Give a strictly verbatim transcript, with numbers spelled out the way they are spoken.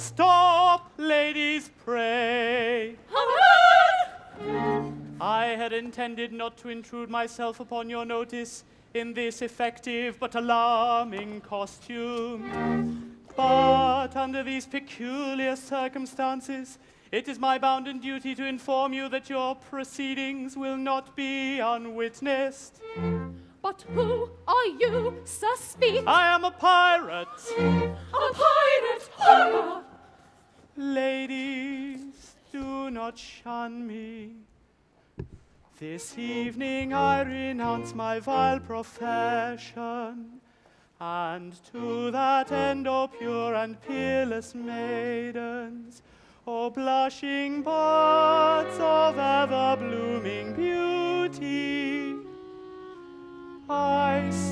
Stop, ladies, pray. I had intended not to intrude myself upon your notice in this effective but alarming costume. But under these peculiar circumstances, it is my bounden duty to inform you that your proceedings will not be unwitnessed. But who are you, Sir Speak? I am a pirate. A pirate! Horror! Ladies, do not shun me. This evening I renounce my vile profession, and to that end, O pure and peerless maidens, O blushing buds of ever-blooming beauty, I